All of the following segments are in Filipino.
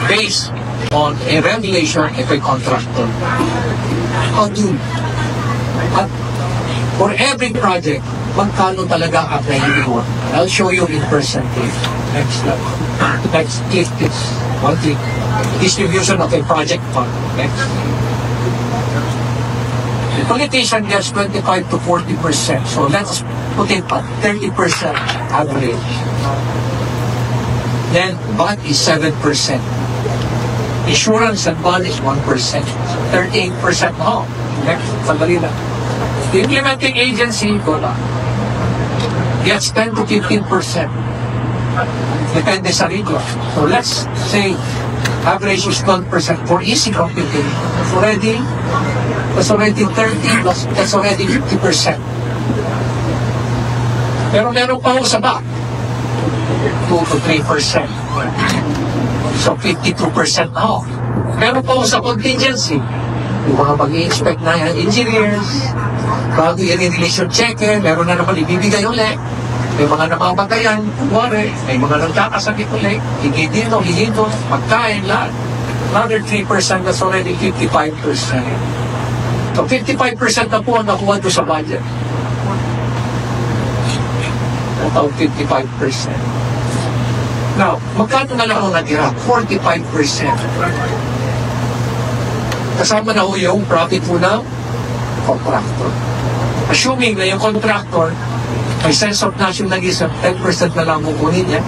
based on a revelation of a contractor. How do you? At for every project, magkano talaga ang applying mo? I'll show you in percentage. Next slide. Next, click this. One click. Distribution of a project fund. Next. The politician gets 25 to 40%. So let's put it at 30% average. Then VAT is 7%. Insurance and bond is 1%. 38% now. Next, sandali na. The implementing agency gets 10 to 15%. Depende sa region. So let's say average is 12% for easy computing. That's already 30 plus, that's already 50%. Pero meron pa ho sa back. 2 to 3%. So 52% na ho. Meron pa ho sa contingency. Yung mga mag-i-inspect na yan, engineers, bago i-release yung check, meron na naman ibibigay ulit. May mga namamatayan, kuwari, may mga nagkakasakit ulit, higi dito, magkain, lahat. Another 3%, that's already 55%. So 55% na po ang nakuha doon sa budget. About 55%. Now, magkano na lang ang natira? 45%. Kasama na ho yung profit po ng contractor. Assuming na yung contractor may sense of nationalism, 10% na lang kukunin niya.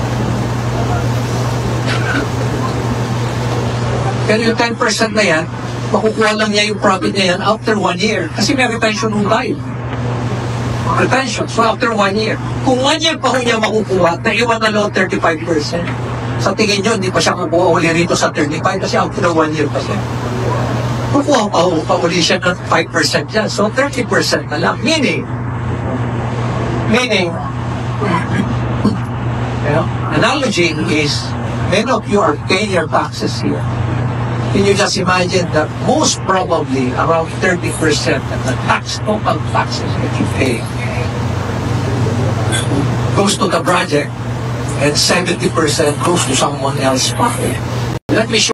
Pero yung 10% na yan, makukuha lang niya yung profit niya yan after 1 year. Kasi may retention ng tayo. Retention. So after 1 year. Kung 1 year pa ho niya makukuha, naiwan na lang 35%. Sa tingin nyo, hindi pa siya kukuha uli rito sa 35 kasi after 1 year pa siya. Kukuha pa uli siya ng 5% yan. So 30% na lang. Meaning, analogy is, many of you are paying your taxes here. Can you just imagine that most probably around 30% of the total taxes that you pay goes to the project and 70% goes to someone else's pocket. Let me show